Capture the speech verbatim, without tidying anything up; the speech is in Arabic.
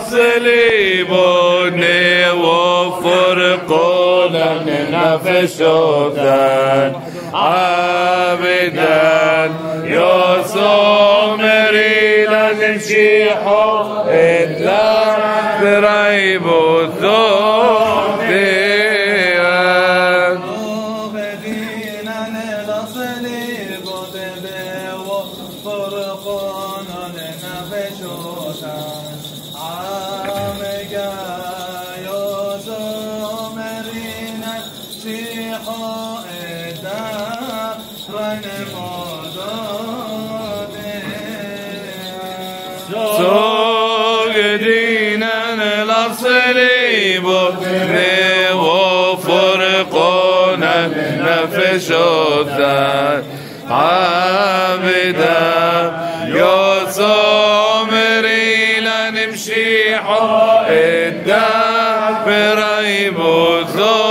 الصليب وفرقنا نفشوتا عابدا يصومري لنشيحو إلا بريب الثوبين سوقدينا الصليب وفرقنا نفشوتا عابدا يصومري لنمشي حقدا بريب